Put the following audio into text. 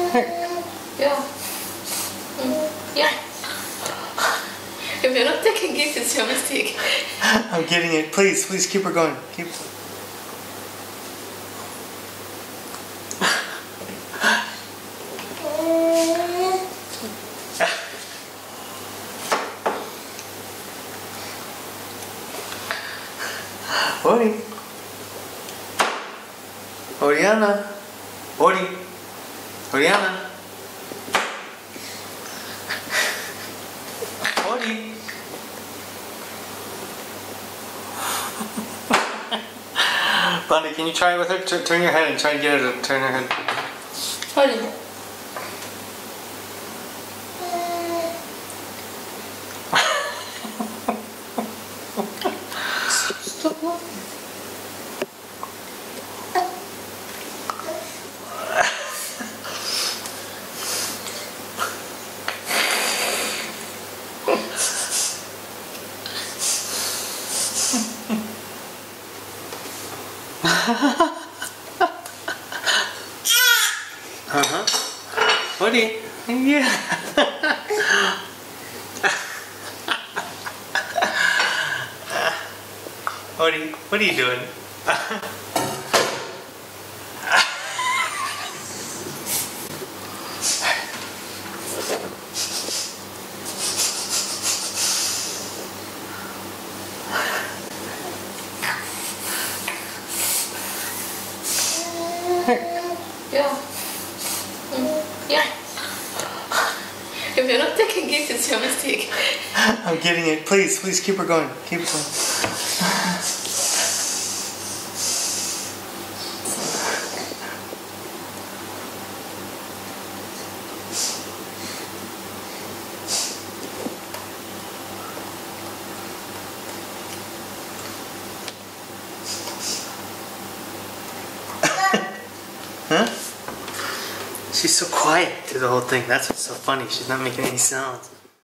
Ja. Ja. If you're not taking it, it's your mistake. I'm getting it. Please keep her going. Keep. Ori. Oriana. Ori. Oriana. Ori. Blondie, can you try it with her? Turn your head and try and get her to turn her head. Ori. Stop laughing. What are you? Yeah. What are you doing? Yeah. Yeah. If you're not taking it, it's your mistake. I'm getting it. Please keep her going. Keep it going. Huh? She's so quiet through the whole thing. That's what's so funny. She's not making any sounds.